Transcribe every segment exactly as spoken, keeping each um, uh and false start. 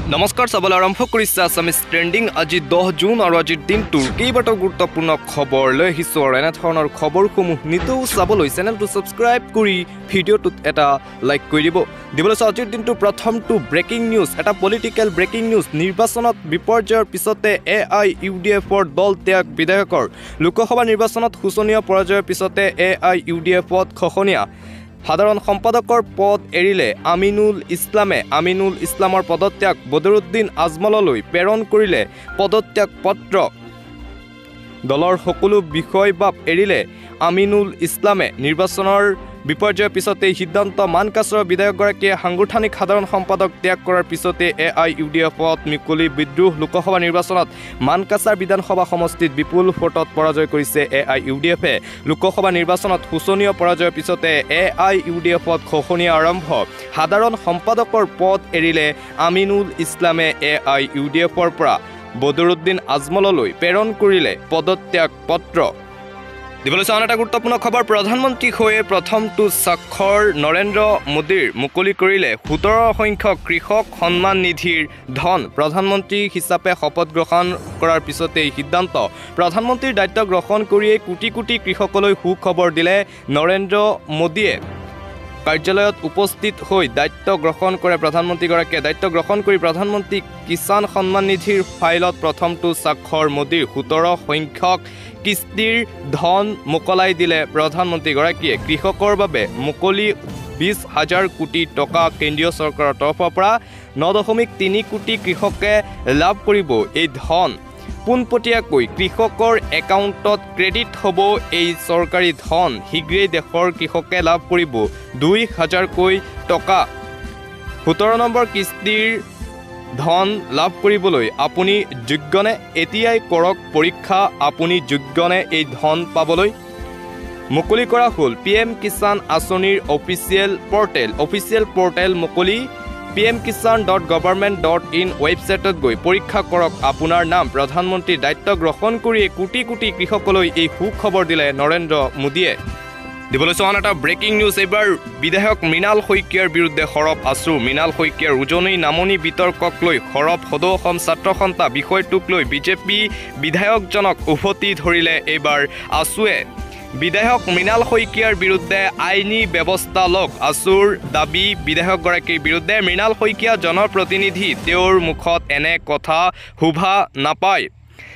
নমস্কাৰ চাবলৈ আৰম্ভ কৰিছে আছামিজ ট্ৰেণ্ডিং আজি দহ জুন আৰু আজিৰ দিনটোৰ কেইবাটাও গুৰুত্বপূৰ্ণ খবৰ লৈ আহিছোঁ আৰু এনেধৰণৰ খবৰসমূহ নিতৌ চাবলৈ চেনেলটো ছাবস্ক্ৰাইব কৰি ভিডিঅ'টোত এটা লাইক কৰি দিব দিবলৈ আজিৰ দিনটোৰ প্ৰথমটো ব্ৰেকিং নিউজ এটা পলিটিকেল ব্ৰেকিং নিউজ নিৰ্বাচনত বিপৰ্যয়ৰ পিছতে এ আই ইউ ডি এফৰ দল ত্যাগ বিধায়কৰ লোকসভা নিৰ্বাচনত শোচনীয় পৰাজয়ৰ পিছতে এ আই ইউ ডি এফত খহনীয়া সাধাৰণ সম্পাদকৰ পদ এৰিলে আমিনুল ইছলামে আমিনুল ইছলামৰ পদত্যাগ বদৰুদ্দিন আজমললৈ প্ৰেৰণ কৰিলে পদত্যাগ পত্ৰ দলৰ সকলো বিষয়বাব এৰিলে আমিনুল ইছলামে নিৰ্বাচনৰ বিপৰ্যয়ৰ পিছতে সিদ্ধান্ত মানকাছৰৰ বিধায়কগৰাকীয়ে সাংগঠনিক সাধাৰণ সম্পাদক ত্যাগ কৰাৰ পিছতে এ আই ইউ ডি এফত মুকলি বিদ্ৰোহ লোকসভা নিৰ্বাচনত মানকাছাৰ বিধানসভা সমষ্টিত বিপুল ভোটত পৰাজয় কৰিছে এ আই ইউ ডি এফে লোকসভা নিৰ্বাচনত শোচনীয় পৰাজয়ৰ পিছতে এ আই ইউ ডি এফত খহনীয়া আৰম্ভ সাধাৰণ সম্পাদকৰ পদ এৰিলে আমিনুল ইছলামে এ আই ইউ ডি এফৰ পৰা বদৰুদ্দিন আজমললৈ প্ৰেৰণ কৰিলে পদত্যাগ পত্ৰ দিবলৈ চাওঁ এটা গুৰুত্বপূৰ্ণ খবৰ প্ৰধানমন্ত্ৰীক হৈ প্ৰথমটো স্বাক্ষৰ নৰেন্দ্ৰ মোদীৰ মুকলি কৰিলে সোতৰ সংখ্যক কৃষক সন্মান নিধিৰ ধন প্ৰধানমন্ত্ৰী হিচাপে শপত গ্ৰহণ কৰাৰ পিছতে এই সিদ্ধান্ত প্ৰধানমন্ত্ৰীৰ দায়িত্ব গ্ৰহণ কৰিয়েই কোটি কোটি কৃষকলৈ সুখবৰ দিলে নৰেন্দ্ৰ মোদীয়ে কাৰ্যালয়ত উপস্থিত হৈ দায়িত্ব গ্ৰহণ কৰে প্ৰধানমন্ত্ৰীগৰাকীয়ে দায়িত্ব গ্ৰহণ কৰি প্ৰধানমন্ত্ৰী কিষাণ সন্মান নিধিৰ ফাইলত প্ৰথমটো স্বাক্ষৰ মোদীৰ সোতৰ সংখ্যক কিস্তিৰ ধন মোকলাই দিলে প্ৰধানমন্ত্ৰীগৰাকীয়ে কৃষকৰ বাবে মুকলি বিশ হাজাৰ কোটি টকা কেন্দ্ৰীয় চৰকাৰৰ তৰফৰ পৰা ন দশমিক তিনি কোটি কৃষকে লাভ কৰিব এই ধন পোনপটীয়াকৈ কৃষকৰ একাউণ্টত ক্ৰেডিট হ'ব এই চৰকাৰী ধন শীঘ্ৰেই দেশৰ কৃষকে লাভ কৰিব দুই হাজাৰকৈ টকা সোতৰ নম্বৰ কিস্তিৰ ধন লাভ কৰিবলৈ আপুনি যোগ্যনে এতিয়াই কৰক পৰীক্ষা আপুনি যোগ্যনে এই ধন পাবলৈ মুকলি কৰা হ'ল পি এম কিষাণ আঁচনিৰ অফিচিয়েল পৰ্টেল অফিচিয়েল পৰ্টেল মুকলি P M Kisan dot government dot in ৱেবছাইটত গৈ পৰীক্ষা কৰক আপোনাৰ নাম প্ৰধানমন্ত্ৰীৰ দায়িত্ব গ্ৰহণ কৰিয়ে কোটি কোটি কৃষকলৈ এই সুখবৰ দিলে নৰেন্দ্ৰ মোদীয়ে দিবলৈ চোৱা এটা ব্ৰেকিং নিউজ এইবাৰ বিধায়ক মৃণাল শইকীয়াৰ বিৰুদ্ধে সৰব আছু মৃণাল শইকীয়াৰ উজনি নামনি বিতৰ্কক লৈ সৰব সদৌ অসম ছাত্ৰ সন্থা বিষয়টোক লৈ বিজেপি বিধায়কজনক উভতি ধৰিলে এইবাৰ আছুৱে বিধায়ক মৃণাল শইকীয়াৰ বিৰুদ্ধে আইনী ব্যৱস্থা লওক আছুৰ দাবী বিধায়কগৰাকীৰ বিৰুদ্ধে মৃণাল শইকীয়া জনপ্ৰতিনিধি তেওঁৰ মুখত এনে কথা শোভা নাপায়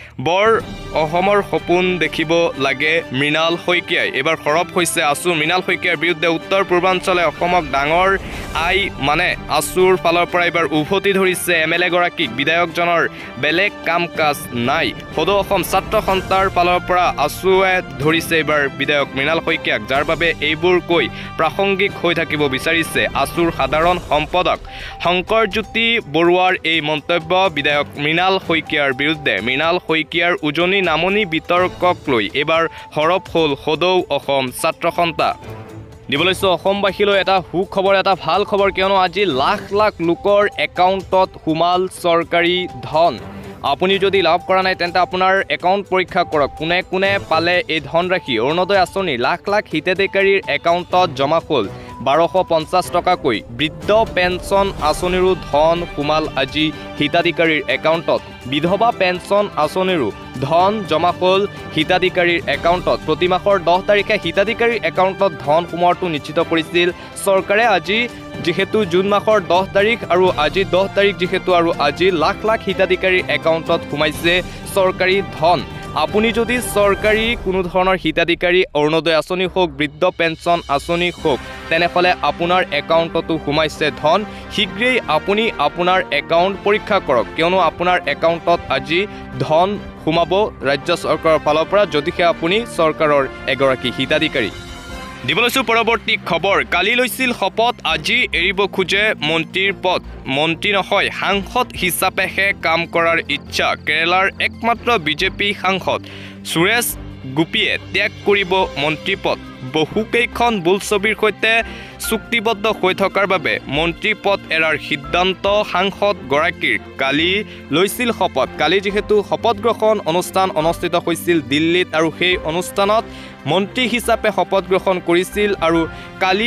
বৰ অসমৰ সপোন দেখিব লাগে মৃণাল শইকীয়াই এইবাৰ সৰব হৈছে আছু মৃণাল শইকীয়াৰ বিৰুদ্ধে উত্তৰ পূৰ্বাঞ্চলে অসমক ডাঙৰ আই মানে আছুৰ ফালৰ পৰা এইবাৰ উভতি ধৰিছে এম এল এগৰাকীক বিধায়কজনৰ বেলেগ কাম কাজ নাই সদৌ অসম ছাত্ৰ সন্থাৰ ফালৰ পৰা আছুৱে ধৰিছে এইবাৰ বিধায়ক মৃণাল শইকীয়াক যাৰ বাবে এইবোৰ কৈ প্ৰাসংগিক হৈ থাকিব বিচাৰিছে আছুৰ সাধাৰণ সম্পাদক শংকৰজ্যোতি বৰুৱাৰ এই মন্তব্য বিধায়ক মৃণাল শইকীয়াৰ বিৰুদ্ধে মৃণাল শইকীয়াৰ উজনি নামনি বিতৰ্কক লৈ এইবাৰ সৰব হ'ল সদৌ অসম ছাত্ৰ সন্থা দিবলৈ অসমবাসীলৈ এটা সুখবৰ এটা ভাল খবৰ কিয়নো আজি লাখ লাখ লোকৰ একাউণ্টত সোমাল চৰকাৰী ধন আপুনি যদি লাভ কৰা নাই তেন্তে আপোনাৰ একাউণ্ট পৰীক্ষা কৰক কোনে কোনে পালে এই ধনৰাশি অৰুণোদয় আঁচনি লাখ লাখ হিতাধিকাৰীৰ একাউণ্টত জমা হ'ল বাৰশ পঞ্চাছ টকাকৈ বৃদ্ধ পেঞ্চন আঁচনিৰো ধন সোমাল আজি হিতাধিকাৰীৰ একাউণ্টত বিধৱা পেঞ্চন আঁচনিৰো ধন জমা হ'ল হিতাধিকাৰীৰ একাউণ্টত প্ৰতি মাহৰ দহ তাৰিখে হিতাধিকাৰীৰ একাউণ্টত ধন সোমোৱাটো নিশ্চিত কৰিছিল চৰকাৰে আজি যিহেতু জুন মাহৰ দহ তাৰিখ আৰু আজি দহ তাৰিখ যিহেতু আৰু আজি লাখ লাখ হিতাধিকাৰীৰ একাউণ্টত সোমাইছে চৰকাৰী ধন আপুনি যদি চৰকাৰী কোনো ধৰণৰ হিতাধিকাৰী অৰুণোদয় আঁচনি হওক বৃদ্ধ পেঞ্চন আঁচনি হওক তেনেহ'লে আপোনাৰ একাউণ্টতো সোমাইছে ধন শীঘ্ৰেই আপুনি আপোনাৰ একাউণ্ট পৰীক্ষা কৰক কিয়নো আপোনাৰ একাউণ্টত আজি ধন সোমাব ৰাজ্য চৰকাৰৰ ফালৰ পৰা যদিহে আপুনি চৰকাৰৰ এগৰাকী হিতাধিকাৰী দিবলৈছো পৰৱৰ্তী খবৰ কালি লৈছিল শপত আজি এৰিব খোজে মন্ত্ৰীৰ পদ মন্ত্ৰী নহয় সাংসদ হিচাপেহে কাম কৰাৰ ইচ্ছা কেৰালাৰ একমাত্ৰ বিজেপি সাংসদ সুৰেশ গোপীয়ে ত্যাগ কৰিব মন্ত্ৰী পদ বহুকেইখন বোলছবিৰ সৈতে চুক্তিবদ্ধ হৈ থকাৰ বাবে মন্ত্ৰী পদ এৰাৰ সিদ্ধান্ত সাংসদগৰাকীৰ কালি লৈছিল শপত কালি যিহেতু শপত গ্ৰহণ অনুষ্ঠান অনুষ্ঠিত হৈছিল দিল্লীত আৰু সেই অনুষ্ঠানত মন্ত্ৰী হিচাপে শপত গ্ৰহণ কৰিছিল আৰু কালি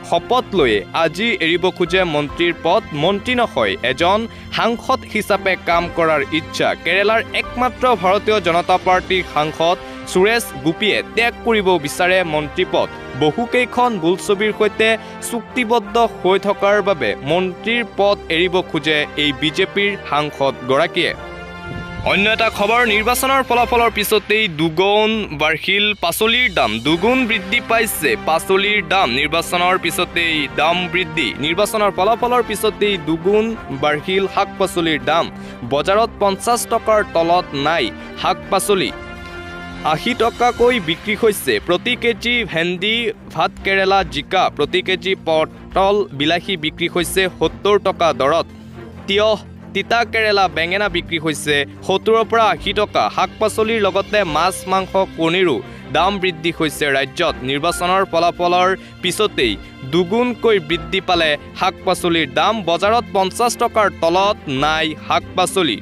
শপত লৈ আজি এৰিব খোজে মন্ত্ৰীৰ পদ মন্ত্ৰী নহয় এজন সাংসদ হিচাপে কাম কৰাৰ ইচ্ছা কেৰালাৰ একমাত্ৰ ভাৰতীয় জনতা পাৰ্টিৰ সাংসদ সুৰেশ গোপীয়ে ত্যাগ কৰিব বিচাৰে মন্ত্ৰী পদ বহুকেইখন বোলছবিৰ সৈতে চুক্তিবদ্ধ হৈ থকাৰ বাবে মন্ত্ৰীৰ পদ এৰিব খোজে এই বিজেপিৰ সাংসদ গৰাকীয়ে অন্য এটা খবৰ নিৰ্বাচনৰ ফলাফলৰ পিছতেই দুগুণ বাঢ়িল পাচলিৰ দাম দুগুণ বৃদ্ধি পাইছে পাচলিৰ দাম নিৰ্বাচনৰ পিছতেই দাম বৃদ্ধি নিৰ্বাচনৰ ফলাফলৰ পিছতেই দুগুণ বাঢ়িল শাক পাচলিৰ দাম বজাৰত পঞ্চাছ টকাৰ তলত নাই শাক পাচলি আশী টকাকৈ বিক্ৰী হৈছে প্ৰতি কেজি ভেন্দি ভাত কেৰেলা জিকা প্ৰতি কেজি পটল বিলাহী বিক্ৰী হৈছে সত্তৰ টকা দৰত তিয়হ তিতা কেৰেলা বেঙেনা বিক্ৰী হৈছে সত্তৰৰ পৰা আশী টকা শাক পাচলিৰ লগতে মাছ মাংস কণীৰো দাম বৃদ্ধি হৈছে ৰাজ্যত নিৰ্বাচনৰ ফলাফলৰ পিছতেই দুগুণকৈ বৃদ্ধি পালে শাক পাচলিৰ দাম বজাৰত পঞ্চাছ টকাৰ তলত নাই শাক পাচলি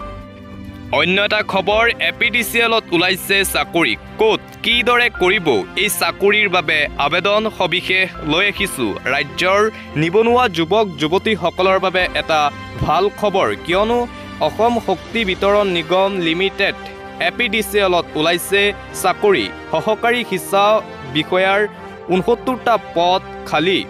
অন্য এটা খবৰ এ পি ডি চি এলত ওলাইছে চাকৰি ক'ত কিদৰে কৰিব এই চাকৰিৰ বাবে আবেদন সবিশেষ লৈ আহিছোঁ ৰাজ্যৰ নিবনুৱা যুৱক যুৱতীসকলৰ বাবে এটা ভাল খবৰ কিয়নো অসম শক্তি বিতৰণ নিগম limited A P D C এলত ওলাইছে চাকৰি সহকাৰী হিচাপ বিষয়াৰ ঊনসত্তৰটা পদ খালী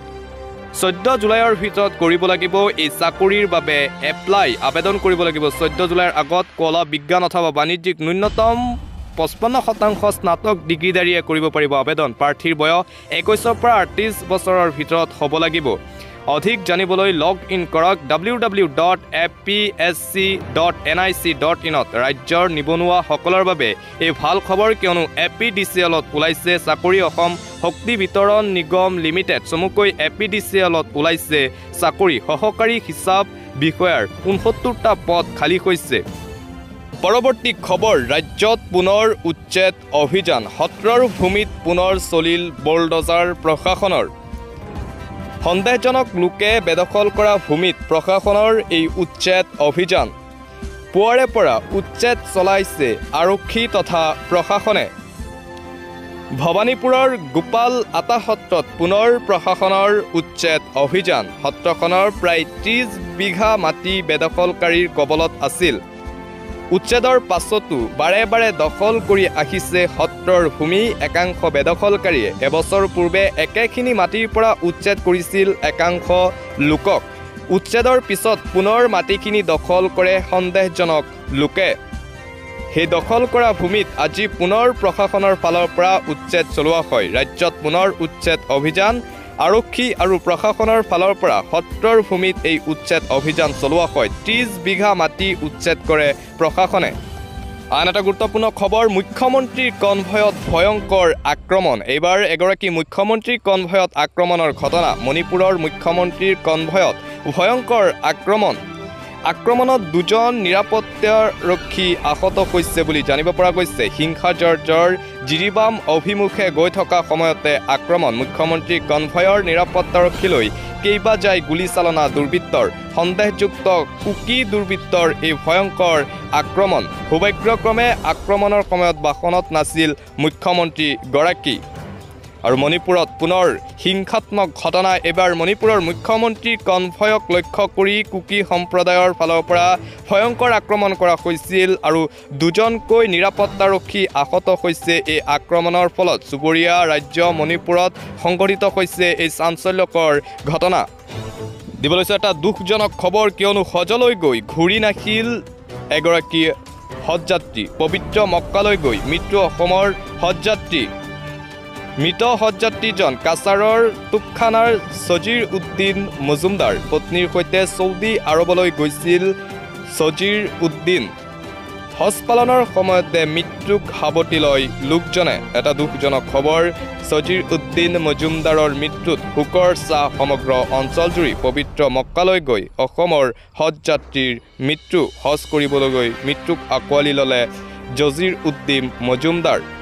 চৈধ্য জুলাইৰ ভিতৰত কৰিব লাগিব এই চাকৰিৰ বাবে এপ্লাই আবেদন কৰিব লাগিব চৈধ্য জুলাইৰ আগত কলা বিজ্ঞান অথবা বাণিজ্যিক ন্যূনতম পঁচপন্ন শতাংশ স্নাতক ডিগ্ৰীধাৰীয়ে কৰিব পাৰিব আবেদন প্ৰাৰ্থীৰ বয়স একৈছৰ পৰা আঠত্ৰিছ বছৰৰ ভিতৰত হ'ব লাগিব অধিক জানিবলৈ লগ ইন কৰক W W dot A P S C dot N I C dot ইনত ৰাজ্যৰ নিবনুৱাসকলৰ বাবে এই ভাল খবৰ কিয়নো এ পি ডি চি এলত ওলাইছে চাকৰি অসম শক্তি বিতৰণ নিগম লিমিটেড চমুকৈ এ পি ডি চি এলত ওলাইছে চাকৰি সহকাৰী হিচাপ বিষয়াৰ ঊনসত্তৰটা পদ খালী হৈছে পৰৱৰ্তী খবৰ ৰাজ্যত পুনৰ উচ্ছেদ অভিযান সত্ৰৰ ভূমিত পুনৰ চলিল বুলডজাৰ প্ৰশাসনৰ সন্দেহজনক লোকে বেদখল কৰা ভূমিত প্ৰশাসনৰ এই উচ্ছেদ অভিযান পুৱাৰে পৰা উচ্ছেদ চলাইছে আৰক্ষী তথা প্ৰশাসনে ভৱানীপুৰৰ গোপাল আটা সত্ৰত পুনৰ প্ৰশাসনৰ উচ্ছেদ অভিযান সত্ৰখনৰ প্ৰায় ত্ৰিছ বিঘা মাটি বেদখলকাৰীৰ কবলত আছিল উচ্ছেদৰ পাছতো বাৰে বাৰে দখল কৰি আহিছে সত্ৰৰ ভূমি একাংশ বেদখলকাৰীয়ে এবছৰ পূৰ্বে একেখিনি মাটিৰ পৰা উচ্ছেদ কৰিছিল একাংশ লোকক উচ্ছেদৰ পিছত পুনৰ মাটিখিনি দখল কৰে সন্দেহজনক লোকে সেই দখল কৰা ভূমিত আজি পুনৰ প্ৰশাসনৰ ফালৰ পৰা উচ্ছেদ চলোৱা হয় ৰাজ্যত পুনৰ উচ্ছেদ অভিযান আৰক্ষী আৰু প্ৰশাসনৰ ফালৰ পৰা সত্ৰৰ ভূমিত এই উচ্ছেদ অভিযান চলোৱা হয় ত্ৰিছ বিঘা মাটি উচ্ছেদ কৰে প্ৰশাসনে আন এটা গুৰুত্বপূৰ্ণ খবৰ মুখ্যমন্ত্ৰীৰ কনভয়ত ভয়ংকৰ আক্ৰমণ এইবাৰ এগৰাকী মুখ্যমন্ত্ৰীৰ কনভয়ত আক্ৰমণৰ ঘটনা মণিপুৰৰ মুখ্যমন্ত্ৰীৰ কনভয়ত ভয়ংকৰ আক্ৰমণ আক্ৰমণত দুজন নিৰাপত্তাৰক্ষী আহত হৈছে বুলি জানিব পৰা গৈছে হিংসাজৰ্জৰ জিৰিবাম অভিমুখে গৈ থকা সময়তে আক্ৰমণ মুখ্যমন্ত্ৰীৰ কনভয়ৰ নিৰাপত্তাৰক্ষীলৈ কেইবা যায় গুলীচালনা দুৰ্বৃত্তৰ সন্দেহযুক্ত কুকি দুৰ্বৃত্তৰ এই ভয়ংকৰ আক্ৰমণ সৌভাগ্যক্ৰমে আক্ৰমণৰ সময়ত বাহনত নাছিল মুখ্যমন্ত্ৰী গৰাকী আৰু মণিপুৰত পুনৰ হিংসাত্মক ঘটনা এবাৰ মণিপুৰৰ মুখ্যমন্ত্ৰীৰ কনভয়ক লক্ষ্য কৰি কুকি সম্প্ৰদায়ৰ ফালৰ পৰা ভয়ংকৰ আক্ৰমণ কৰা হৈছিল আৰু দুজনকৈ নিৰাপত্তাৰক্ষী আহত হৈছে এই আক্ৰমণৰ ফলত চুবুৰীয়া ৰাজ্য মণিপুৰত সংঘটিত হৈছে এই চাঞ্চল্যকৰ ঘটনা দিব লৈছে এটা দুখজনক খবৰ কিয়নো হজলৈ গৈ ঘূৰি নাহিল এগৰাকী হজযাত্ৰী পবিত্ৰ মক্কালৈ গৈ মৃত্যু অসমৰ হজযাত্ৰী মৃত হজযাত্ৰীজন কাছাৰৰ তুপখানাৰ সজিৰ উদ্দিন মজুমদাৰ পত্নীৰ সৈতে চৌদি আৰৱলৈ গৈছিল সজিৰ উদ্দিন হজ পালনৰ সময়তে মৃত্যুক সাৱটি লয় লোকজনে এটা দুখজনক খবৰ সজিৰ উদ্দিন মজুমদাৰৰ মৃত্যুত শোকৰ ছাঁ সমগ্ৰ অঞ্চলজুৰি পবিত্ৰ মক্কালৈ গৈ অসমৰ হজযাত্ৰীৰ মৃত্যু হজ কৰিবলৈ গৈ মৃত্যুক আঁকোৱালি ল'লে সজিৰ উদ্দিন মজুমদাৰ